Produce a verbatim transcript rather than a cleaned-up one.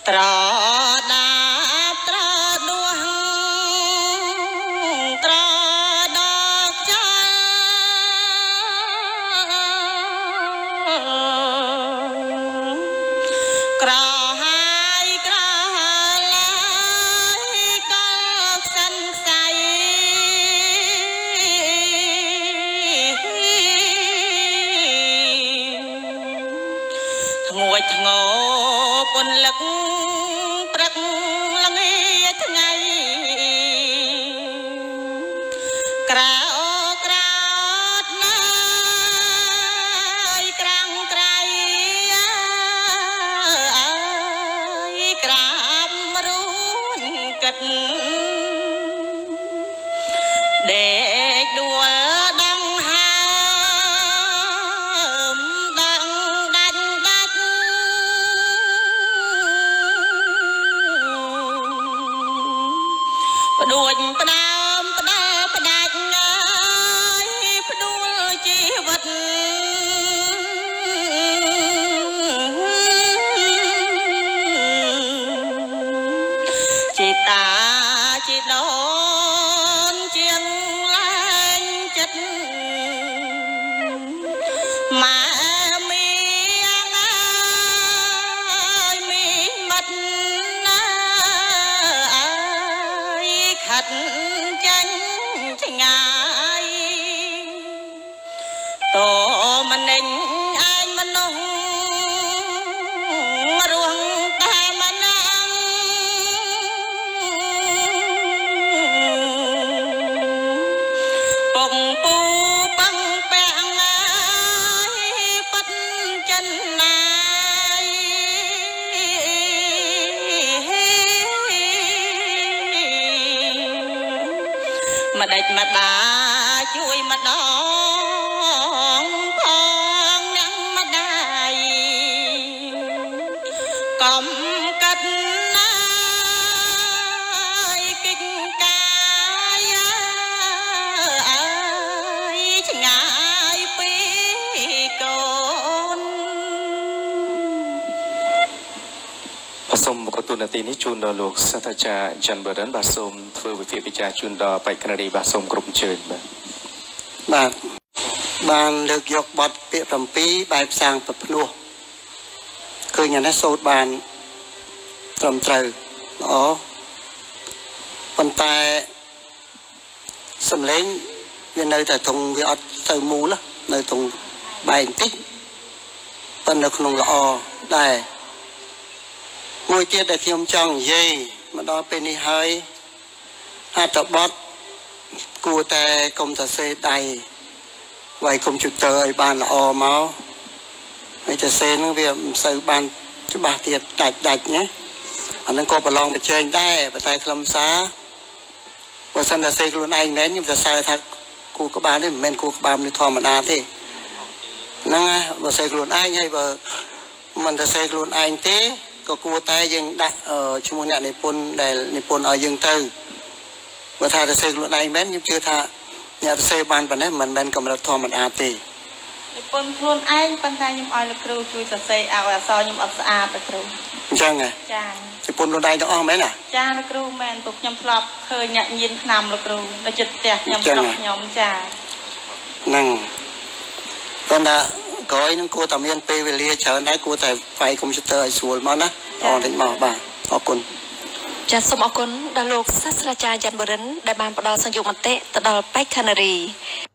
ត្រដាបត្រដួងត្រដកចលក្រហើយក្រឡាយកលខ្សិនខ្សៃធ្ងួចធ្ងោពន្លឹកព្រឹកល្ងាថ្ងៃក្រៅក្រោតណាយក្រាំងក្រៃអើយក្រាមរួនកិតដេកដួលដងហើមដងដាច់ដាច់ផ្ដួចផ្ដើមផ្ដើផ្ដាច់អើយផ្ដួលជីវិតជីតាជីដូនជាងលែងចិត្តម៉ែមីងអើយមីមិត្តណាអើយខាត់ចាញ់ឆ្ងាយតមនិញឯងមនុស្សរស់តែម្នាក់ពងពូបាំងពាំងអើយប៉ិតចិនណាយម្ដេចម្ដាជួយម្ដងផងអ្នកម្ដាយកុំកាត់ណាយកិច្ចកាយអើយឆ្ងាយពីកូនសូមបកទូនាទីនេះជូនដល់លោកសាស្ត្រាចារ្យច័ន្ទបរិនបាទសូមធ្វើវិភាគវិចារជូនដល់បេក្ខនារីបាទសូមគ្រប់អញ្ជើញបាទបាទបានលើកយកបទពាក្យប្រាំពីរបែបសាងប្រភ្នោះឃើញអានេះសូត្របានត្រឹមត្រូវល្អប៉ុន្តែសំឡេងវានៅតែត្រង់វាអត់ទៅមូលនៅត្រង់បែកបន្តិចប៉ុន្តែនៅក្នុងល្អដែរមួយទៀតដែលខ្ញុំចង់និយាយមកដល់ពេលនេះហើយអត្ថបទគួរតែកុំសរសេរដៃវាយកុំព្យូទ័រឲ្យបានល្អមកហើយសរសេរហ្នឹងវាមិនសូវបានច្បាស់ទៀតដាច់ដាច់ណាអាហ្នឹងក៏ប្រឡងប្រជែងដែរប៉ុន្តែខ្លឹមសារបើសិនតែសរសេរខ្លួនឯងមែនខ្ញុំសរសើរថាគូក្បាលនេះមិនមែនគូក្បាលមនុស្សធម្មតាទេហ្នឹងណាបើសរសេរខ្លួនឯងហើយបើមិនសរសេរខ្លួនឯងទេក៏គួរតែយើងដាក់ឈ្មោះអ្នកនិពន្ធដែលនិពន្ធឲ្យយើងទៅបើថាសរសេរខ្លួនឯងមែនខ្ញុំជឿថាអ្នកសរសេរបានប៉ុណ្ណេះមិនមែនកម្រិតធម្មតាទេនិពន្ធខ្លួនឯងប៉ុន្តែខ្ញុំឲ្យលោកគ្រូជួយសរសេរឲ្យអក្សរខ្ញុំអត់ស្អាតទេគ្រូអញ្ចឹងហ៎ចានិពន្ធខ្លួនឯងទាំងអស់មែនណាចាលោកគ្រូមែនពួកខ្ញុំធ្លាប់ឃើញអ្នកញៀនឆ្នាំលោកគ្រូនៅចិត្តផ្ទះខ្ញុំស្រុកខ្ញុំចាហ្នឹងប៉ុន្តែក្រោយនឹងគួរតែមានពេលវេលាច្រើនដែរគួរតែវាយកុំព្យូទ័រឲ្យស្រួលមកណាអរតិចមកបាទអរគុណចាសសូមអរគុណដល់លោកសាស្ត្រាចារ្យច័ន្ទបរិនដែលបានផ្ដល់សញ្យុមតិទៅដល់បេក្ខនារី